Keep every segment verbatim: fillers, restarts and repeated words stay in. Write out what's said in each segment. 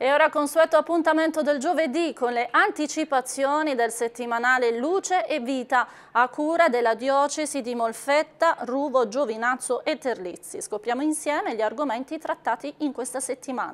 E ora consueto appuntamento del giovedì con le anticipazioni del settimanale Luce e Vita a cura della diocesi di Molfetta, Ruvo, Giovinazzo e Terlizzi. Scopriamo insieme gli argomenti trattati in questa settimana.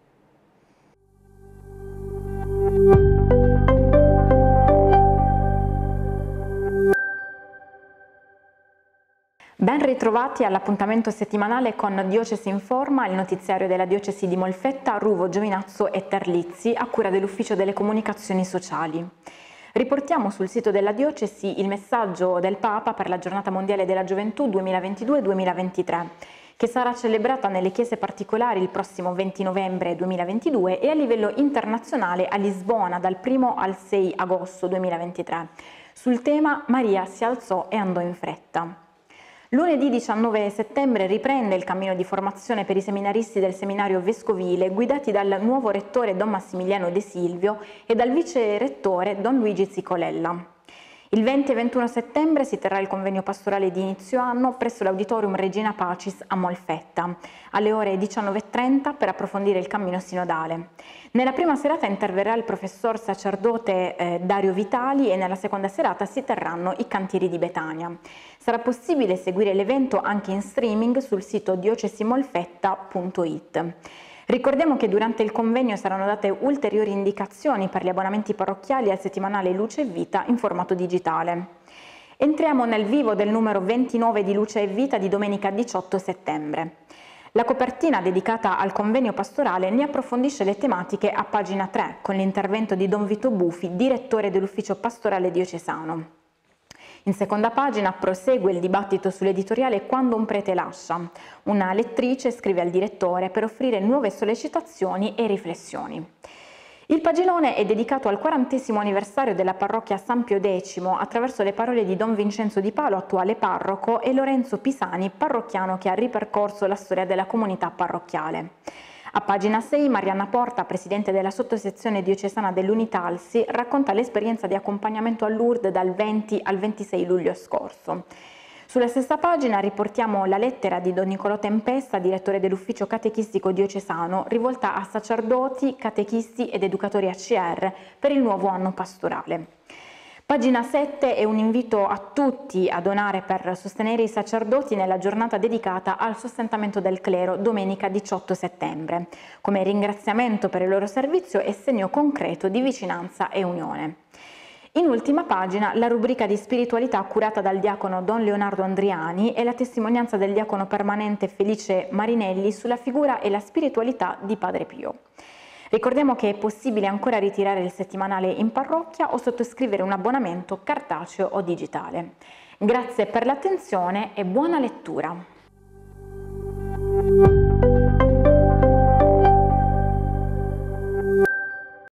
Ben ritrovati all'appuntamento settimanale con Diocesi Informa, il notiziario della diocesi di Molfetta, Ruvo, Giovinazzo e Terlizzi, a cura dell'Ufficio delle Comunicazioni Sociali. Riportiamo sul sito della diocesi il messaggio del Papa per la Giornata Mondiale della Gioventù duemilaventidue duemilaventitré, che sarà celebrata nelle chiese particolari il prossimo venti novembre duemilaventidue e a livello internazionale a Lisbona dal primo al sei agosto duemilaventitré, sul tema Maria si alzò e andò in fretta. Lunedì diciannove settembre riprende il cammino di formazione per i seminaristi del seminario vescovile guidati dal nuovo rettore Don Massimiliano De Silvio e dal vice rettore Don Luigi Zicolella. Il venti e ventuno settembre si terrà il convegno pastorale di inizio anno presso l'Auditorium Regina Pacis a Molfetta, alle ore diciannove e trenta per approfondire il cammino sinodale. Nella prima serata interverrà il professor sacerdote eh, Dario Vitali e nella seconda serata si terranno i cantieri di Betania. Sarà possibile seguire l'evento anche in streaming sul sito diocesimolfetta punto it. Ricordiamo che durante il convegno saranno date ulteriori indicazioni per gli abbonamenti parrocchiali al settimanale Luce e Vita in formato digitale. Entriamo nel vivo del numero ventinove di Luce e Vita di domenica diciotto settembre. La copertina dedicata al convegno pastorale ne approfondisce le tematiche a pagina tre con l'intervento di Don Vito Bufi, direttore dell'ufficio pastorale diocesano. In seconda pagina prosegue il dibattito sull'editoriale Quando un prete lascia. Una lettrice scrive al direttore per offrire nuove sollecitazioni e riflessioni. Il pagellone è dedicato al quarantesimo anniversario della parrocchia San Pio X attraverso le parole di Don Vincenzo Di Palo, attuale parroco, e Lorenzo Pisani, parrocchiano che ha ripercorso la storia della comunità parrocchiale. A pagina sei Marianna Porta, presidente della sottosezione diocesana dell'Unitalsi, racconta l'esperienza di accompagnamento a Lourdes dal venti al ventisei luglio scorso. Sulla stessa pagina riportiamo la lettera di Don Nicolò Tempesta, direttore dell'ufficio catechistico diocesano, rivolta a sacerdoti, catechisti ed educatori A C R per il nuovo anno pastorale. Pagina sette è un invito a tutti a donare per sostenere i sacerdoti nella giornata dedicata al sostentamento del clero domenica diciotto settembre, come ringraziamento per il loro servizio e segno concreto di vicinanza e unione. In ultima pagina la rubrica di spiritualità curata dal diacono Don Leonardo Andriani e la testimonianza del diacono permanente Felice Marinelli sulla figura e la spiritualità di Padre Pio. Ricordiamo che è possibile ancora ritirare il settimanale in parrocchia o sottoscrivere un abbonamento cartaceo o digitale. Grazie per l'attenzione e buona lettura.